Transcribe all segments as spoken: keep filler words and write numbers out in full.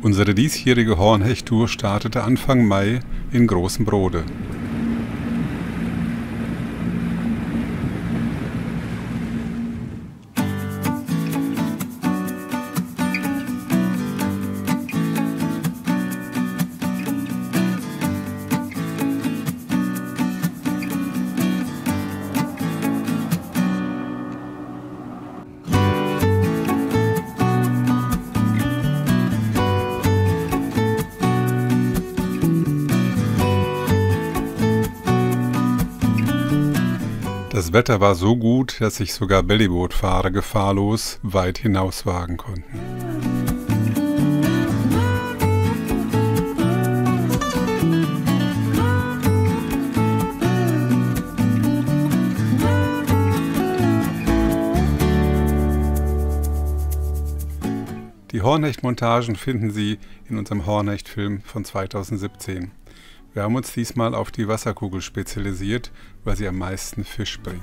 Unsere diesjährige Hornhecht-Tour startete Anfang Mai in Großem Brode. Das Wetter war so gut, dass sich sogar Bellyboot-Fahrer gefahrlos weit hinauswagen konnten. Die Hornhecht-Montagen finden Sie in unserem Hornhecht-Film von zweitausendsiebzehn. Wir haben uns diesmal auf die Wasserkugel spezialisiert, weil sie am meisten Fisch bringt.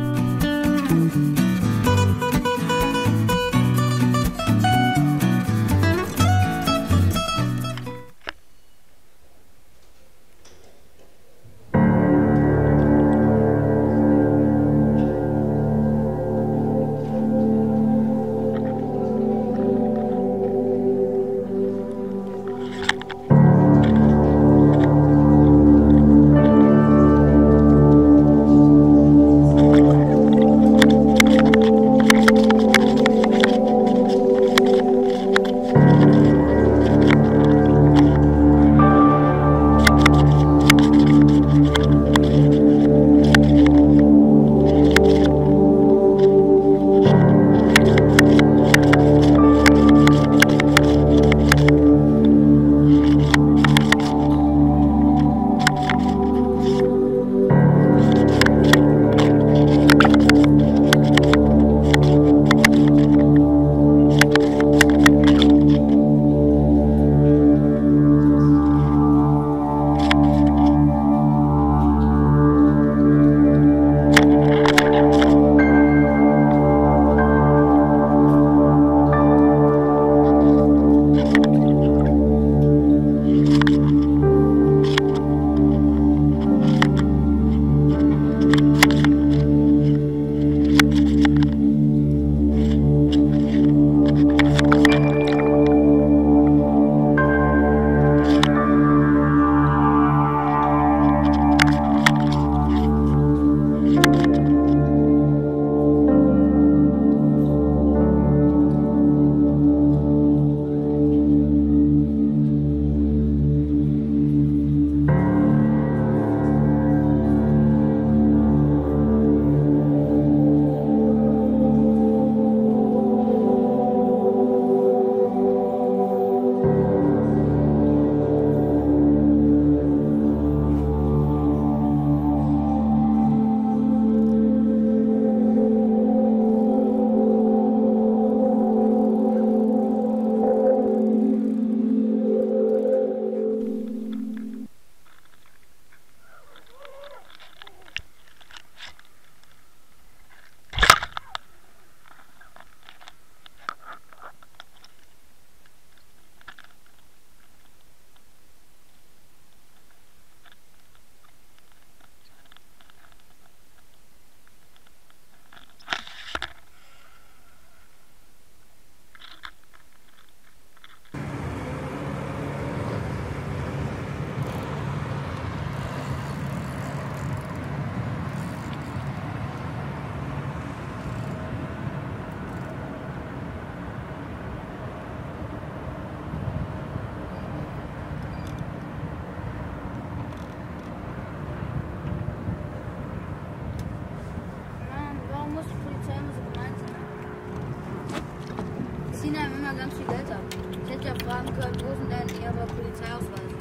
ziehen einem immer ganz viel Geld ab. Ich hätte ja fragen können, wo sind denn Ihre Polizeiausweise?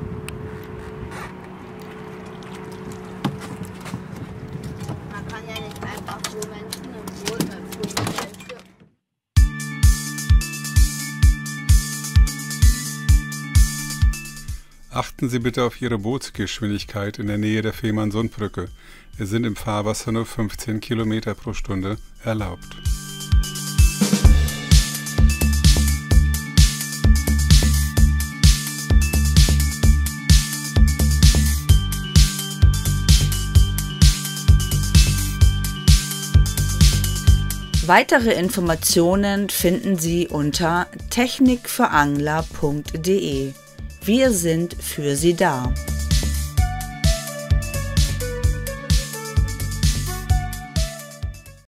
Man kann ja nicht einfach so Menschen im Boot mit Flugzeug. Achten Sie bitte auf Ihre Bootsgeschwindigkeit in der Nähe der Fehmarnsundbrücke. Es sind im Fahrwasser nur fünfzehn Kilometer pro Stunde erlaubt. Weitere Informationen finden Sie unter technik für angler punkt de. Wir sind für Sie da.